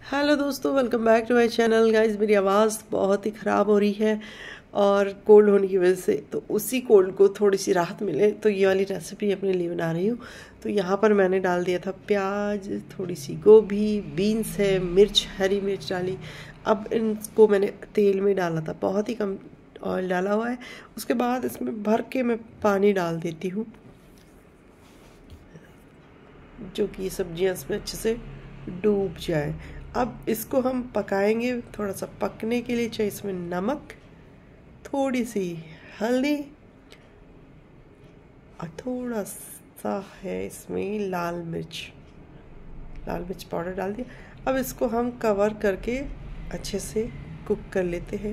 Hello दोस्तों, welcome back to my channel. Guys, मेरी आवाज़ बहुत ही ख़राब हो रही है और कोल्ड होने की वजह से, तो उसी कोल्ड को थोड़ी सी राहत मिले तो ये वाली रेसिपी अपने लिए बना रही हूँ। तो यहाँ पर मैंने डाल दिया था प्याज, थोड़ी सी गोभी, बीन्स है, मिर्च, हरी मिर्च डाली। अब इनको मैंने तेल में डाला था, बहुत ही कम ऑयल डाला हुआ है। उसके बाद इसमें भर के मैं पानी डाल देती हूँ, जो कि ये सब्जियाँ इसमें अच्छे से डूब जाए। अब इसको हम पकाएंगे, थोड़ा सा पकने के लिए चाहिए इसमें नमक, थोड़ी सी हल्दी और थोड़ा सा है इसमें लाल मिर्च पाउडर डाल दिया। अब इसको हम कवर करके अच्छे से कुक कर लेते हैं।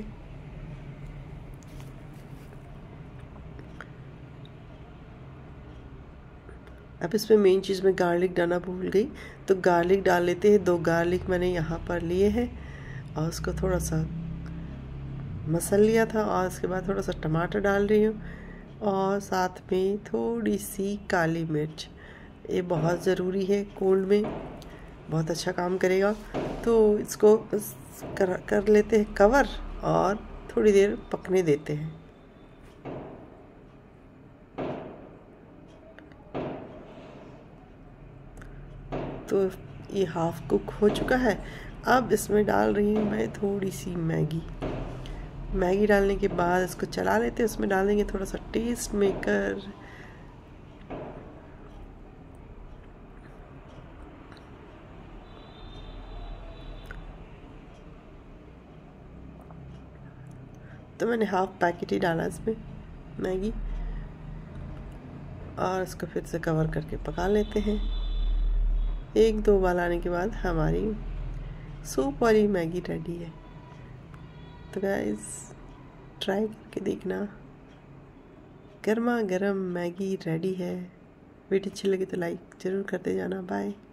अब इसमें मेन चीज़ में गार्लिक डालना भूल गई, तो गार्लिक डाल लेते हैं। 2 गार्लिक मैंने यहाँ पर लिए हैं और उसको थोड़ा सा मसल लिया था। और उसके बाद थोड़ा सा टमाटर डाल रही हूँ और साथ में थोड़ी सी काली मिर्च। ये बहुत ज़रूरी है, कोल्ड में बहुत अच्छा काम करेगा। तो इसको कर लेते हैं कवर और थोड़ी देर पकने देते हैं। तो ये हाफ कुक हो चुका है। अब इसमें डाल रही हूँ मैं थोड़ी सी मैगी डालने के बाद इसको चला लेते हैं। उसमें डाल देंगे थोड़ा सा टेस्ट मेकर, तो मैंने हाफ पैकेट ही डाला इसमें मैगी, और इसको फिर से कवर करके पका लेते हैं। 1-2 उबाल आने के बाद हमारी सूप वाली मैगी रेडी है। तो गाइस, ट्राई करके देखना, गर्मा गर्म मैगी रेडी है। वीडियो अच्छी लगी तो लाइक ज़रूर करते जाना। बाय।